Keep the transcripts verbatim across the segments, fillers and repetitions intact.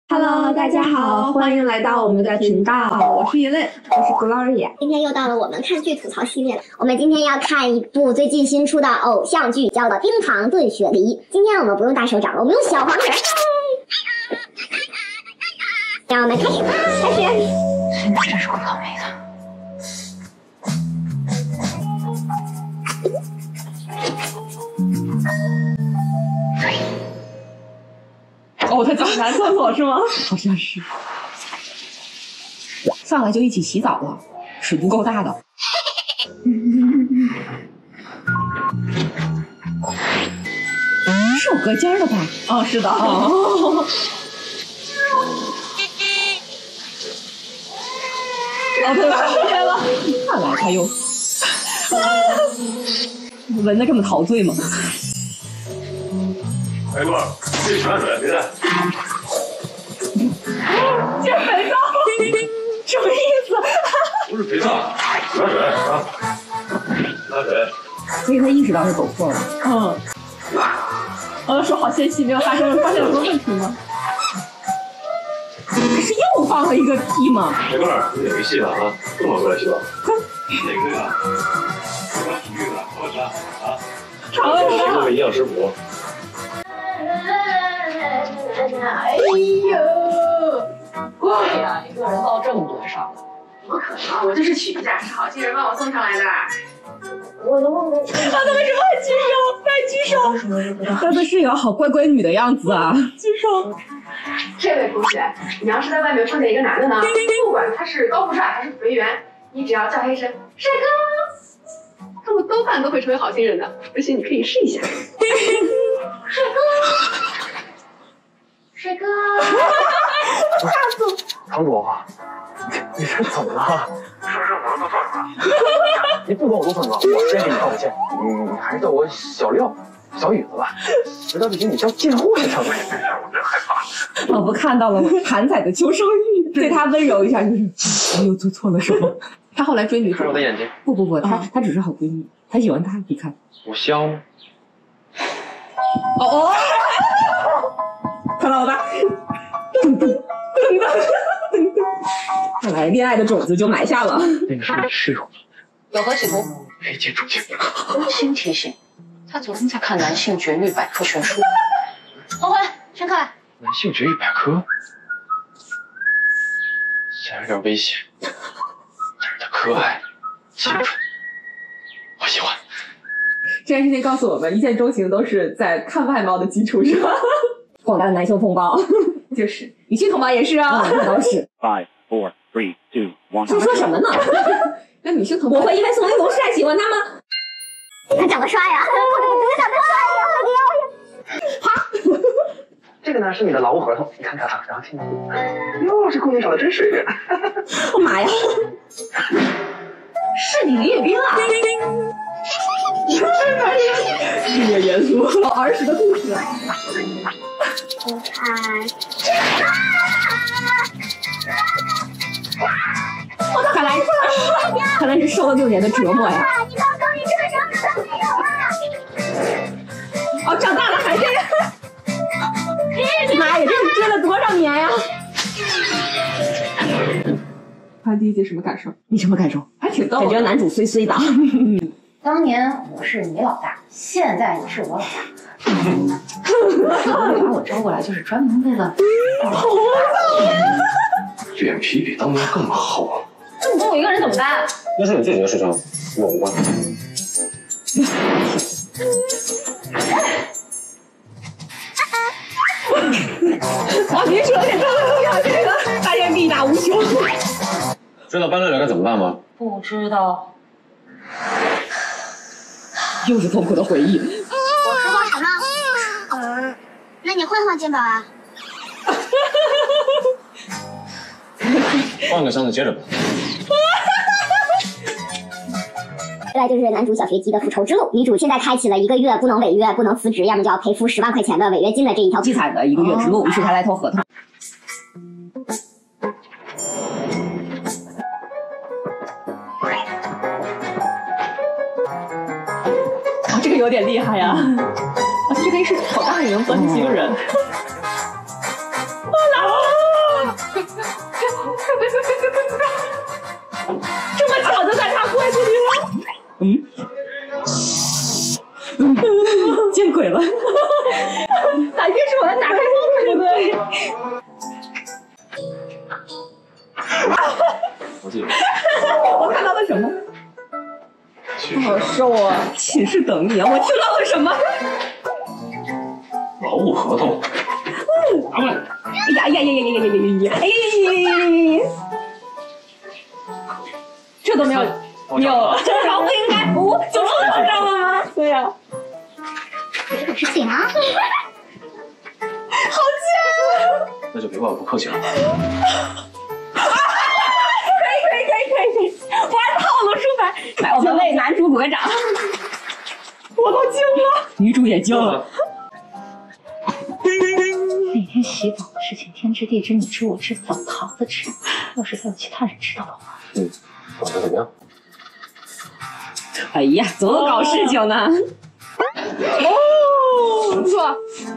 Hello， 大家好，欢迎来到我们的频道，我是一类，我是 Gloria。 今天又到了我们看剧吐槽系列了，我们今天要看一部最近新出的偶像剧，叫做《冰糖炖雪梨》。今天我们不用大手掌了，我们用小黄人。让我们开始吧，开始。 真是够倒霉的。 哦，他进男厕所是吗？ 好像是。上来就一起洗澡了，尺度够大的。是有隔间的吧？ 哦，是的。哦。哦，对吧？出来了。 看来他又闻得这么陶醉吗？ 哎哥，这洗完水别带。 这肥皂，什么意思？ 不是肥皂，洗完水啊，洗完水。 所以他意识到是走错了。 嗯。我说好纤细，没有发生发现有什么问题吗？ 可是又放了一个屁吗？ 哎哥，你得没戏了啊！这么过来洗澡。哪个呀？什么体育的？我的啊！是这个营养食谱。 哎呦， 贵呀！一个人报这么多上的， 怎么可能？我这是请假，是好心人帮我送上来的。 我都问过，他怎么为什么还举手？还举手？ 他的室友好乖乖女的样子啊！ 举手。这位同学，你要是在外面碰见一个男的呢，不管他是高富帅还是肥圆，你只要叫他一声帅哥，他们多半都会成为好心人的。而且你可以试一下。 帅哥。帅哥， 吓死我！ 堂主，你这怎么了？ 是不是我们都做什么？ 你不管我做错什么，我先给你道个歉。你还是叫我小廖、小雨子吧。实在不行，你叫贱货也成。 我真害怕。 仿佛看到了韩仔的求生欲，对他温柔一下，就是我又做错了什么？他后来追女主， 看我的眼睛。 不不不，他他只是好闺蜜，他喜欢他，你看。 我香吗？ 哦哦。看到了吧？噔噔噔噔噔噔，看来恋爱的种子就埋下了。 那个是你室友， 有何企图？ 没见主见。 温馨提醒，他昨天在看《男性绝育百科全书》。后悔，先看。 男性绝育百科，虽然有点危险，但是他可爱、清纯，我喜欢。 这件事情告诉我们，一见钟情都是在看外貌的基础上。广大的男性同胞， 就是女性同胞也是啊，这都是。 Five, four, three, two, one。 这说什么呢？ 那女性同胞， 我会因为宋威龙是爱喜欢他吗？ 他长得帅呀，他长得帅呀， 好。这个呢是你的劳务合同，你看看啊，然后签名。哟，这姑娘长得真水灵。 我妈呀！ 是你列兵啊！ 这个严肃，好儿时的故事。 你看， 我的看来，看来是受了六年的折磨呀。 你告诉你这个长得没有啊？ 哦，长大了还这样。妈呀，这是追了多少年呀？ 看第一集什么感受？ 你什么感受？ 还挺逗的， 感觉男主衰衰的。 当年我是你老大，现在你是我老大。你把我招过来就是专门为了…… 脸皮比当年更厚。 这么多我一个人怎么办？ 那是你自己的事情，与我无关。 哇，您说有点对呀，这个大雁力大无穷。 知道班队长该怎么办吗？ 不知道。 又是痛苦的回忆。 我说过什么？嗯，那你会换肩膀啊？ 换个箱子接着吧。 接下来就是男主小学鸡的复仇之路，女主现在开启了一个月不能违约、不能辞职，要么就要赔付十万块钱的违约金的这一条凄惨的一个月之路，于是他来投合同。哦，这个有点厉害呀！啊，这个是好大人，钻进几个人。我来了。 自己。 我看到了什么？好瘦啊！寝室等你啊！我听到了什么？ 劳务合同。拿过来。 哎呀呀呀呀呀呀呀呀呀！哎呀呀呀呀呀呀！这都没有没有，正常不应该不就说到这了吗？对呀。 这个事情啊，好贱！ 那就别怪我不客气了。 可以可以可以可以可以，玩套路出牌，来，我们为男主鼓个掌。我都惊了，女主也惊了。 那天洗澡的事情，天知地知，你知我知，澡堂子知。要是再有其他人知道的话， 嗯，搞得怎么样？ 哎呀，总有搞事情呢。哦，不错。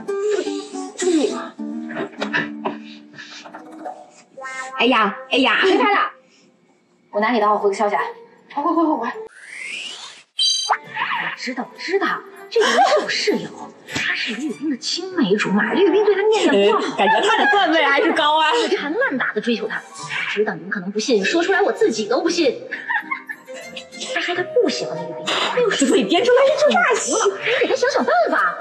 哎呀，哎呀， 谁拍的？我拿你的号回个消息。快快快快快！我知道，我知道，这个人是我室友，她是李宇冰的青梅竹马，李宇冰对她念念不忘， 感觉她的段位还是高啊， 死缠烂打的追求她。我知道你们可能不信，说出来我自己都不信。他说他不喜欢李宇冰，哎呦， 之所以编出来一出大戏， 你给他想想办法。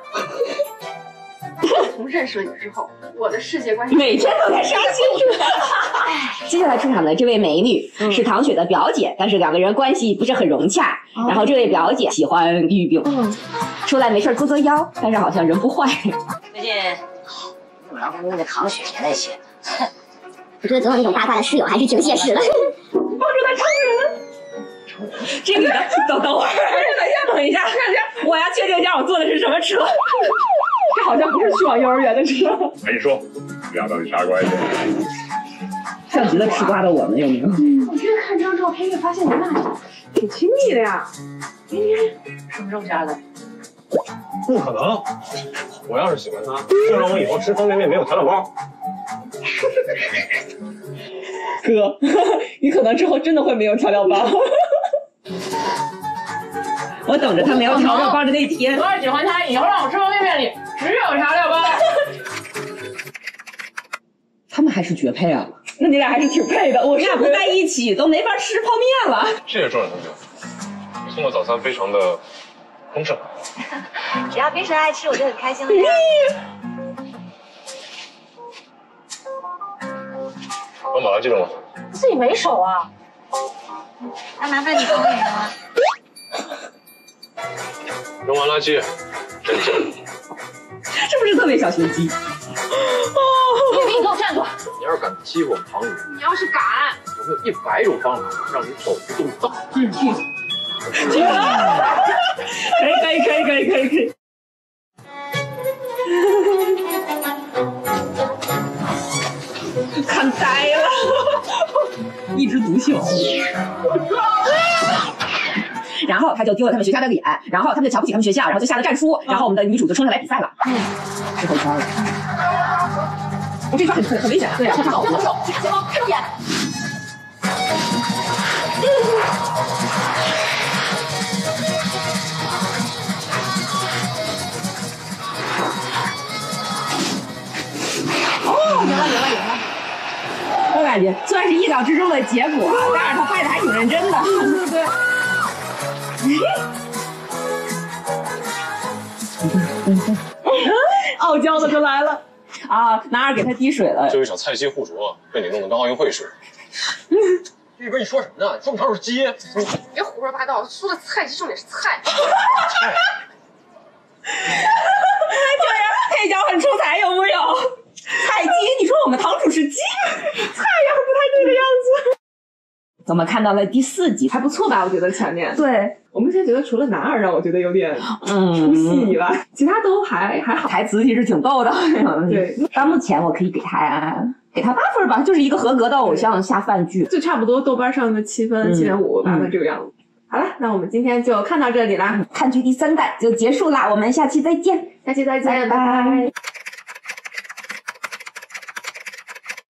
从认识了你之后，我的世界观每天都在杀青。接下来出场的这位美女、嗯、是唐雪的表姐，但是两个人关系不是很融洽。哦、然后这位表姐喜欢李宇冰，嗯、出来没事作作妖，但是好像人不坏。 最近不然跟那个唐雪也在一起。 我觉得总有那种八卦的室友还是挺现实的。 帮助他抽人。这女的，等等会儿，等一下，等一下，我要确定一下我坐的是什么车。这好像不是去往幼儿园的车。 赶紧说，你俩到底啥关系？ 像极了吃瓜的我们，有没有？ 我越看这张照片越发现你们俩挺亲密的呀。 什么时候加的？ 不可能！我要是喜欢他，就让我以后吃方便面没有调料包。 哥，你可能之后真的会没有调料包。我等着他没有调料包的那天。 我要是喜欢他，以后让我吃方便面里只有调料包。 他们还是绝配啊！那你俩还是挺配的。我俩不在一起都没法吃泡面了。 谢谢庄长同学，你送的早餐非常的丰盛。 只要冰神爱吃，我就很开心了呀。 帮马上记住了。 自己没手啊。 那麻烦你帮我扔了。 扔完垃圾，真香。 是不是特别小心机？哦， 你给我站住！ 你要是敢欺负我们唐宇， 你要是敢， 我们有一百种方法让你手不动刀。 嗯，去。可以可以可以可以可以可以。看呆了，一枝独秀。然后他就丢了他们学校的脸，然后他们就瞧不起他们学校，然后就下了战书，然后我们的女主就冲上来比赛了。嗯，最后一圈了。我这一圈很很很危险啊！对呀，看好，看好手，前方看住眼。哦，赢了赢了赢了！我感觉虽然是意料之中的结果，但是他拍的还挺认真的。对对对。傲娇的就来了啊！男二给他滴水了， 就一场菜鸡互啄，被你弄得跟奥运会似的。玉哥，你说什么呢？这么长是鸡？ 你别胡说八道，说的菜鸡重点是菜。 菜。 这人配角很出彩，有木有？菜鸡，你说我们堂主是鸡，菜也不太对的样子。我们看到了第四集， 还不错吧？我觉得前面对。 我目前觉得除了男二让我觉得有点出戏以外，嗯、其他都还还好。 台词其实挺逗的。 对， 到目前我可以给他给他八分吧，就是一个合格的偶像下饭剧， 就差不多豆瓣上的七分、七点五、八分这个样子。好了，那我们今天就看到这里啦， 看剧第三代就结束啦，我们下期再见， 下期再见，拜拜。